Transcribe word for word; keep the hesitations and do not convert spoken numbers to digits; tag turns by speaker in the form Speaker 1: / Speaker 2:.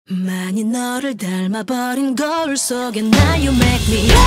Speaker 1: 많이 너를 닮아버린 거울 속에 now you make me